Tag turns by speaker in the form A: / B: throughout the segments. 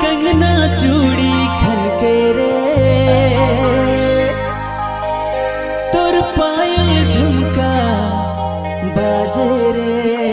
A: कंगना चूड़ी खनके रे, तोर पायल झुमका बाजे रे।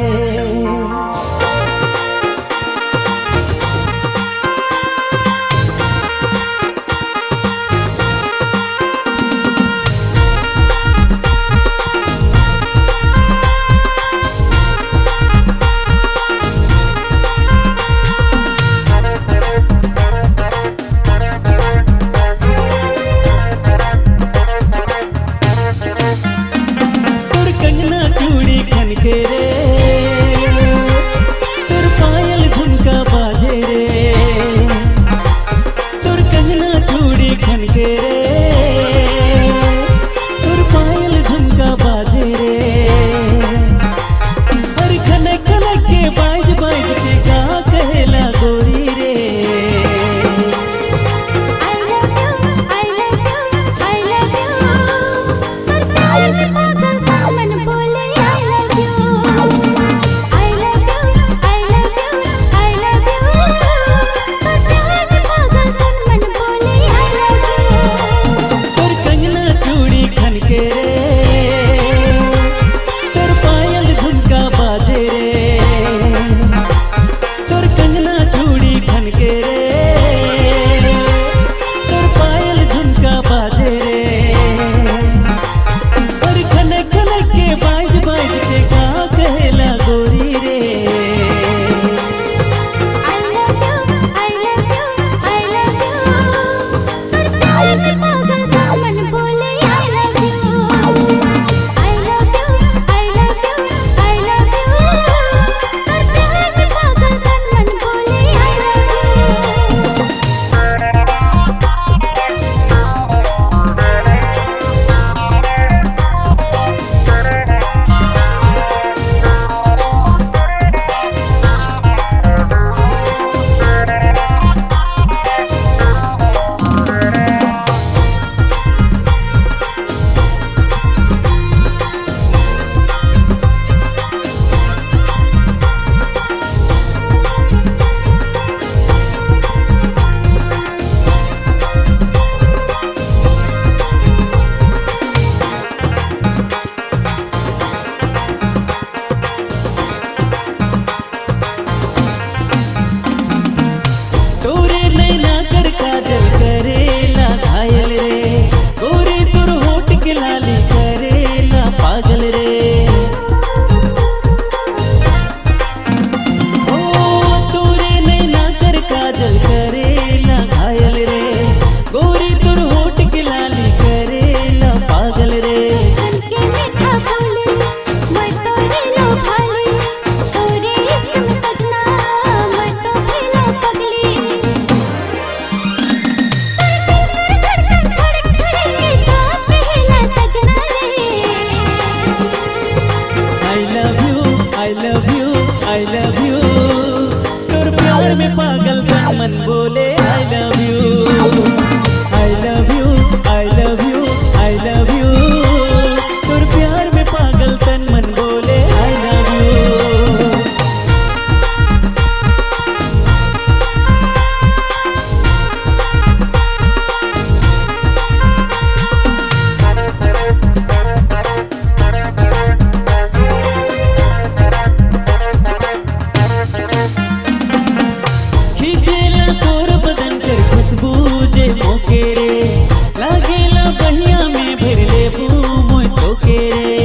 A: खनके रे, तोर पायल झुमका बाजे रे, तोर कंगना चूड़ी खनके रे, तोर पायल झुमका बाजे रे। और खनक खनक के बाज बाज के गा कहेला गोरी रे। I love you, तोर प्यार में पागल तन मन बोले I love you, I love you, I love you, I love you, तोर प्यार में पागल तन मन बोले I love you। तोर बदन कर खुशबू जे मोके रे, लागेला बहिया में भिर लेबू मोय तोके रे।